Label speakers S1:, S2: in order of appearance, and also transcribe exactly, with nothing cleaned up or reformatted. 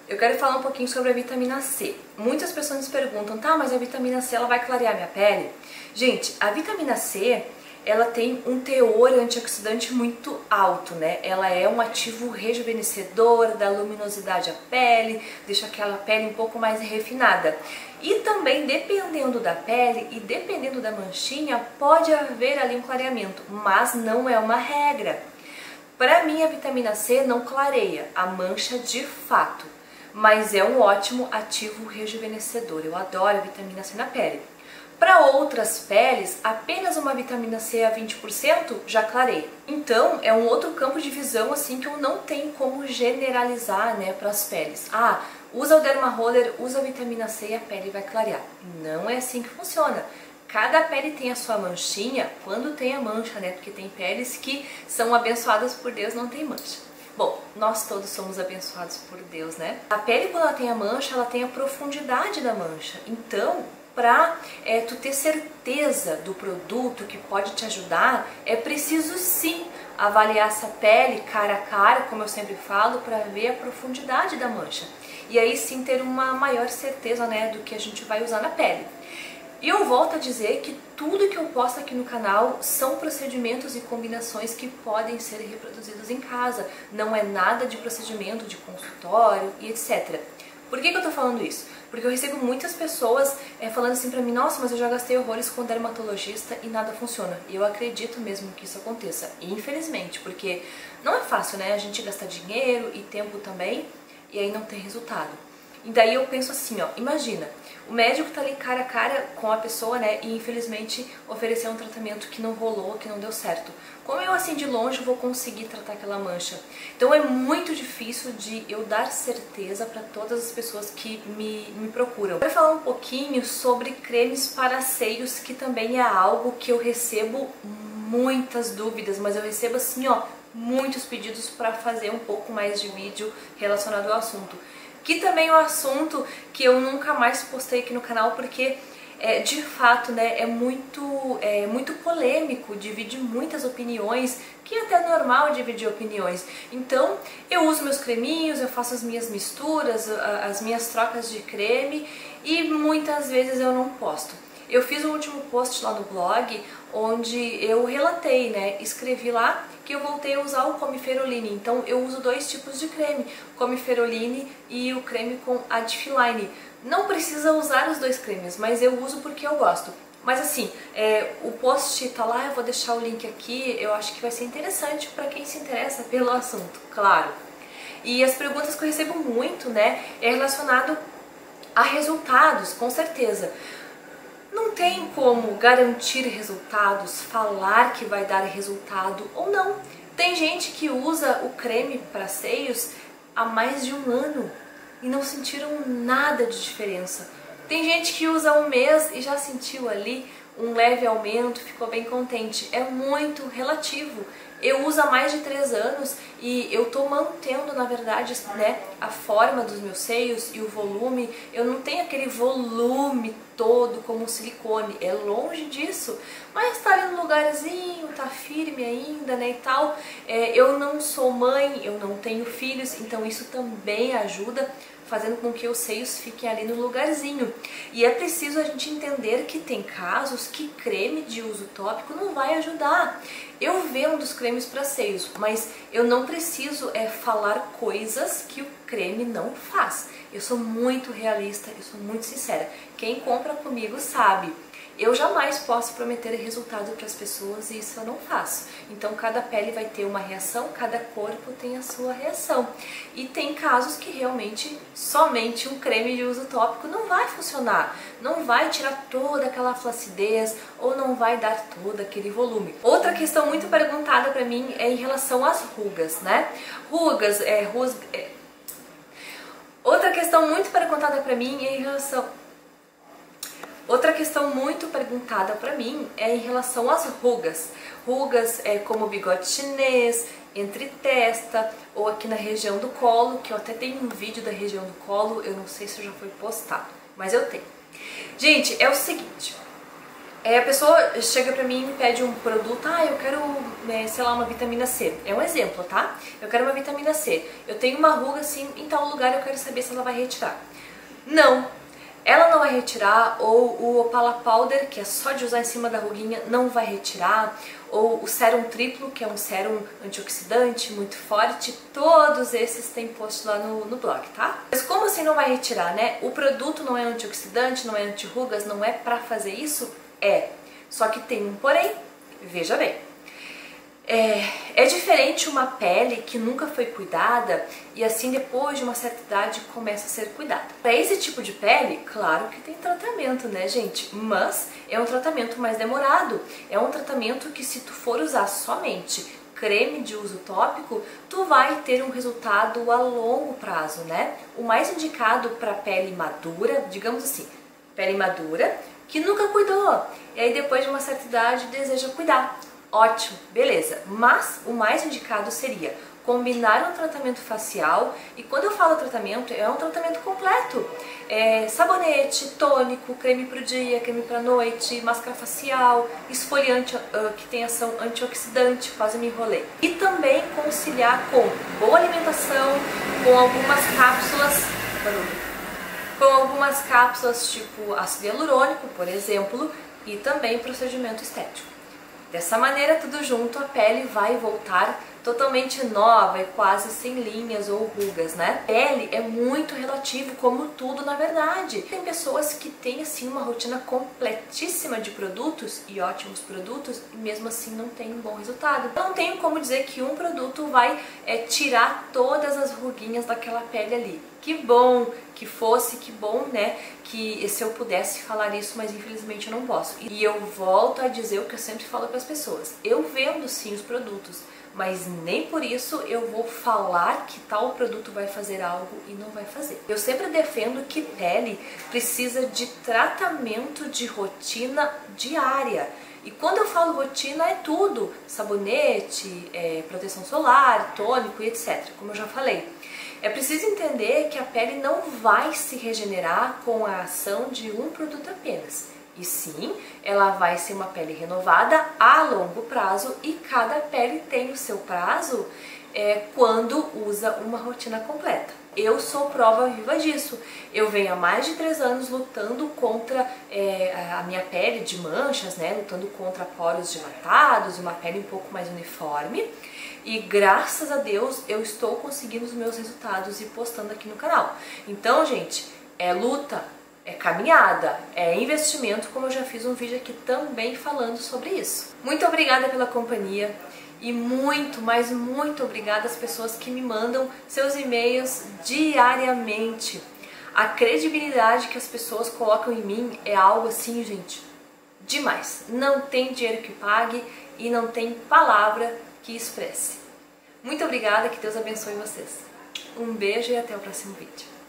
S1: eu quero falar um pouquinho sobre a vitamina C. Muitas pessoas me perguntam, tá, mas a vitamina C ela vai clarear minha pele? Gente, a vitamina C, ela tem um teor antioxidante muito alto, né? Ela é um ativo rejuvenescedor, dá luminosidade à pele, deixa aquela pele um pouco mais refinada. E também, dependendo da pele e dependendo da manchinha, pode haver ali um clareamento, mas não é uma regra. Para mim, a vitamina C não clareia a mancha de fato, mas é um ótimo ativo rejuvenescedor. Eu adoro a vitamina C na pele. Para outras peles, apenas uma vitamina C a vinte por cento já clareia. Então, é um outro campo de visão assim que eu não tenho como generalizar, né, para as peles. Ah, usa o Derma Roller, usa a vitamina C e a pele vai clarear. Não é assim que funciona. Cada pele tem a sua manchinha, quando tem a mancha, né? Porque tem peles que são abençoadas por Deus, não tem mancha. Bom, nós todos somos abençoados por Deus, né? A pele, quando ela tem a mancha, ela tem a profundidade da mancha. Então, para é, tu ter certeza do produto que pode te ajudar, é preciso sim avaliar essa pele cara a cara, como eu sempre falo, para ver a profundidade da mancha. E aí sim ter uma maior certeza, né, do que a gente vai usar na pele. E eu volto a dizer que tudo que eu posto aqui no canal são procedimentos e combinações que podem ser reproduzidos em casa. Não é nada de procedimento de consultório e etcétera. Por que que eu tô falando isso? Porque eu recebo muitas pessoas é, falando assim pra mim, nossa, mas eu já gastei horrores com dermatologista e nada funciona. E eu acredito mesmo que isso aconteça, infelizmente, porque não é fácil, né? A gente gastar dinheiro e tempo também e aí não ter resultado. E daí eu penso assim, ó, imagina, o médico tá ali cara a cara com a pessoa, né, e infelizmente ofereceu um tratamento que não rolou, que não deu certo. Como eu assim de longe vou conseguir tratar aquela mancha? Então é muito difícil de eu dar certeza para todas as pessoas que me, me procuram. Eu quero falar um pouquinho sobre cremes para seios, que também é algo que eu recebo muitas dúvidas, mas eu recebo assim, ó, muitos pedidos para fazer um pouco mais de vídeo relacionado ao assunto. Que também é um assunto que eu nunca mais postei aqui no canal, porque é, de fato, né, é muito, é muito polêmico, divide muitas opiniões, que é até normal dividir opiniões. Então eu uso meus creminhos, eu faço as minhas misturas, as minhas trocas de creme e muitas vezes eu não posto. Eu fiz o último post lá no blog, onde eu relatei, né, escrevi lá que eu voltei a usar o Comiferoline. Então eu uso dois tipos de creme, Comiferoline e o creme com Adfiline. Não precisa usar os dois cremes, mas eu uso porque eu gosto. Mas assim, é, o post tá lá, eu vou deixar o link aqui, eu acho que vai ser interessante para quem se interessa pelo assunto, claro. E as perguntas que eu recebo muito, né, é relacionado a resultados, com certeza. Não tem como garantir resultados, falar que vai dar resultado ou não. Tem gente que usa o creme para seios há mais de um ano e não sentiram nada de diferença. Tem gente que usa um mês e já sentiu ali um leve aumento, ficou bem contente. É muito relativo. Eu uso há mais de três anos e eu tô mantendo, na verdade, né, a forma dos meus seios e o volume. Eu não tenho aquele volume todo como um silicone, é longe disso, mas tá ali no lugarzinho, tá firme ainda, né, e tal. É, eu não sou mãe, eu não tenho filhos, então isso também ajuda, fazendo com que os seios fiquem ali no lugarzinho. E é preciso a gente entender que tem casos que creme de uso tópico não vai ajudar. Eu vendo os cremes para seios, mas eu não preciso é, falar coisas que o creme não faz. Eu sou muito realista, eu sou muito sincera. Quem compra comigo sabe. Eu jamais posso prometer resultado para as pessoas e isso eu não faço. Então cada pele vai ter uma reação, cada corpo tem a sua reação. E tem casos que realmente somente um creme de uso tópico não vai funcionar. Não vai tirar toda aquela flacidez ou não vai dar todo aquele volume. Outra questão muito perguntada para mim é em relação às rugas, né? Rugas, é, rus, é... Outra questão muito perguntada para mim é em relação... Outra questão muito perguntada para mim é em relação às rugas. Rugas é, como bigode chinês, entre testa ou aqui na região do colo, que eu até tenho um vídeo da região do colo, eu não sei se já foi postado, mas eu tenho. Gente, é o seguinte, É, a pessoa chega pra mim e me pede um produto, ah, eu quero, né, sei lá, uma vitamina C. É um exemplo, tá? Eu quero uma vitamina C. Eu tenho uma ruga assim em tal lugar, eu quero saber se ela vai retirar. Não, ela não vai retirar, ou o Opala Powder, que é só de usar em cima da ruguinha, não vai retirar, ou o Sérum Triplo, que é um sérum antioxidante muito forte, todos esses tem post lá no, no blog, tá? Mas como assim não vai retirar, né? O produto não é antioxidante, não é anti-rugas, não é pra fazer isso? É, só que tem um porém, veja bem. É, é diferente uma pele que nunca foi cuidada e assim depois de uma certa idade começa a ser cuidada. Para esse tipo de pele, claro que tem tratamento, né, gente? Mas é um tratamento mais demorado. É um tratamento que se tu for usar somente creme de uso tópico, tu vai ter um resultado a longo prazo, né? O mais indicado para pele madura, digamos assim, pele madura, que nunca cuidou, e aí depois de uma certa idade deseja cuidar. Ótimo, beleza, mas o mais indicado seria combinar um tratamento facial, e quando eu falo tratamento, é um tratamento completo. É sabonete, tônico, creme pro dia, creme pra noite, máscara facial, esfoliante uh, que tem ação antioxidante, quase me enrolei. E também conciliar com boa alimentação, com algumas cápsulas... com algumas cápsulas tipo ácido hialurônico, por exemplo, e também procedimento estético. Dessa maneira, tudo junto, a pele vai voltar totalmente nova e quase sem linhas ou rugas, né? Pele é muito relativo, como tudo na verdade. Tem pessoas que têm assim uma rotina completíssima de produtos e ótimos produtos e mesmo assim não tem um bom resultado. Eu não tenho como dizer que um produto vai é, tirar todas as ruguinhas daquela pele ali. Que bom que fosse, que bom, né, que se eu pudesse falar isso, mas infelizmente eu não posso. E eu volto a dizer o que eu sempre falo para as pessoas. Eu vendo sim os produtos, mas nem por isso eu vou falar que tal produto vai fazer algo e não vai fazer. Eu sempre defendo que pele precisa de tratamento de rotina diária. E quando eu falo rotina é tudo, sabonete, é, proteção solar, tônico e etcétera, como eu já falei. É preciso entender que a pele não vai se regenerar com a ação de um produto apenas. E sim, ela vai ser uma pele renovada a longo prazo e cada pele tem o seu prazo é, quando usa uma rotina completa. Eu sou prova viva disso. Eu venho há mais de três anos lutando contra é, a minha pele de manchas, né? Lutando contra poros dilatados e uma pele um pouco mais uniforme. E graças a Deus eu estou conseguindo os meus resultados e postando aqui no canal. Então, gente, é luta, é caminhada, é investimento, como eu já fiz um vídeo aqui também falando sobre isso. Muito obrigada pela companhia. E muito, mas muito obrigada às pessoas que me mandam seus e-mails diariamente. A credibilidade que as pessoas colocam em mim é algo assim, gente, demais. Não tem dinheiro que pague e não tem palavra que expresse. Muito obrigada, que Deus abençoe vocês. Um beijo e até o próximo vídeo.